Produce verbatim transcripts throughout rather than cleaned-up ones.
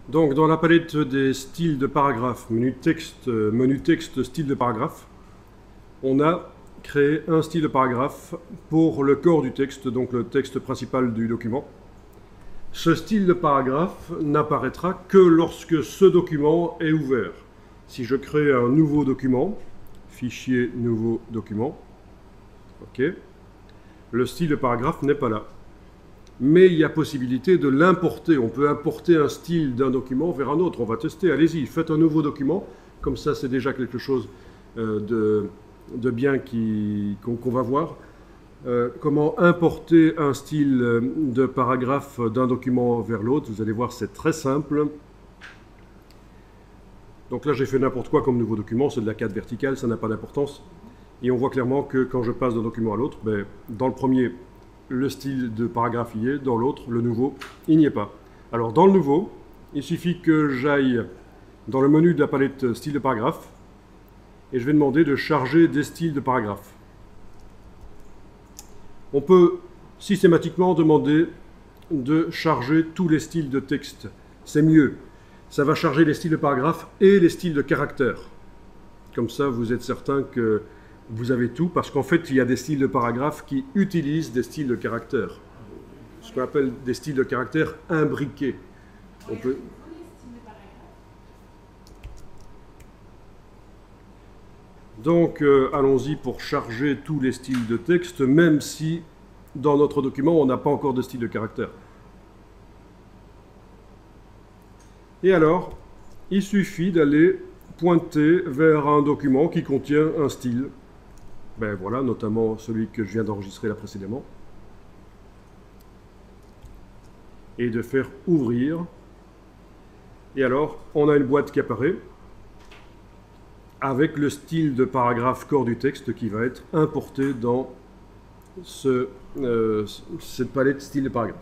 Donc, dans la palette des styles de paragraphe, menu texte, menu texte, style de paragraphe, on a créé un style de paragraphe pour le corps du texte, donc le texte principal du document. Ce style de paragraphe n'apparaîtra que lorsque ce document est ouvert. Si je crée un nouveau document, fichier nouveau document, ok, le style de paragraphe n'est pas là. Mais il y a possibilité de l'importer. On peut importer un style d'un document vers un autre. On va tester. Allez-y, faites un nouveau document. Comme ça, c'est déjà quelque chose euh, de, de bien qu'on qu'on va voir. Euh, comment importer un style de paragraphe d'un document vers l'autre. Vous allez voir, c'est très simple. Donc là, j'ai fait n'importe quoi comme nouveau document. C'est de la quatre verticale, ça n'a pas d'importance. Et on voit clairement que quand je passe d'un document à l'autre, ben, dans le premier, le style de paragraphe y est, dans l'autre, le nouveau, il n'y est pas. Alors dans le nouveau, il suffit que j'aille dans le menu de la palette style de paragraphe et je vais demander de charger des styles de paragraphe. On peut systématiquement demander de charger tous les styles de texte. C'est mieux. Ça va charger les styles de paragraphe et les styles de caractères. Comme ça, vous êtes certain que vous avez tout, parce qu'en fait, il y a des styles de paragraphe qui utilisent des styles de caractères. Ce qu'on appelle des styles de caractères imbriqués. On peut... Donc, euh, allons-y pour charger tous les styles de texte, même si dans notre document, on n'a pas encore de style de caractère. Et alors, il suffit d'aller pointer vers un document qui contient un style. Ben voilà, notamment celui que je viens d'enregistrer là précédemment. Et de faire ouvrir. Et alors, on a une boîte qui apparaît avec le style de paragraphe corps du texte qui va être importé dans ce, euh, cette palette style de paragraphe.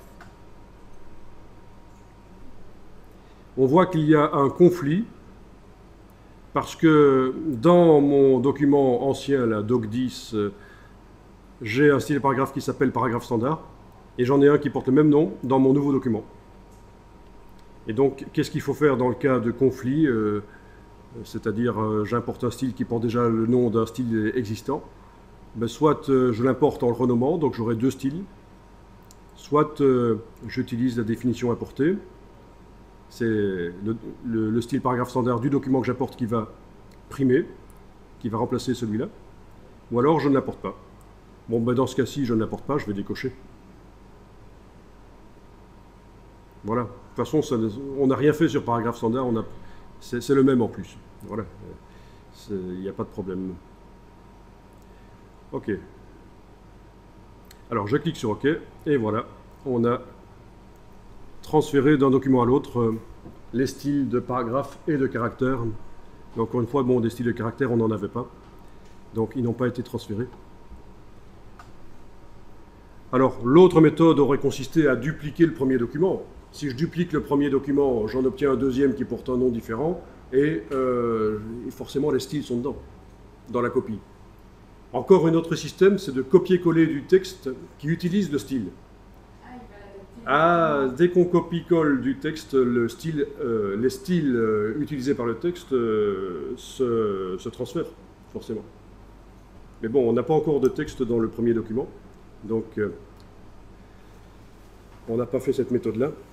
On voit qu'il y a un conflit parce que dans mon document ancien, la doc dix, euh, j'ai un style de paragraphe qui s'appelle paragraphe standard, et j'en ai un qui porte le même nom dans mon nouveau document. Et donc, qu'est-ce qu'il faut faire dans le cas de conflit, euh, c'est-à-dire euh, j'importe un style qui porte déjà le nom d'un style existant, ben, soit euh, je l'importe en le renommant, donc j'aurai deux styles, soit euh, j'utilise la définition importée. C'est le, le, le style paragraphe standard du document que j'apporte qui va primer, qui va remplacer celui-là. Ou alors je ne l'apporte pas. Bon, ben dans ce cas-ci, je ne l'apporte pas, je vais décocher. Voilà. De toute façon, ça, on n'a rien fait sur paragraphe standard, c'est le même en plus. Voilà. Il n'y a pas de problème. OK. Alors, je clique sur OK, et voilà. On a transférer d'un document à l'autre euh, les styles de paragraphe et de caractère. Mais encore une fois, bon, des styles de caractère, on n'en avait pas. Donc, ils n'ont pas été transférés. Alors, l'autre méthode aurait consisté à dupliquer le premier document. Si je duplique le premier document, j'en obtiens un deuxième qui porte un nom différent, et, euh, et forcément, les styles sont dedans, dans la copie. Encore un autre système, c'est de copier-coller du texte qui utilise le style. Ah, dès qu'on copie-colle du texte, le style, euh, les styles euh, utilisés par le texte euh, se, se transfèrent, forcément. Mais bon, on n'a pas encore de texte dans le premier document, donc euh, on n'a pas fait cette méthode-là.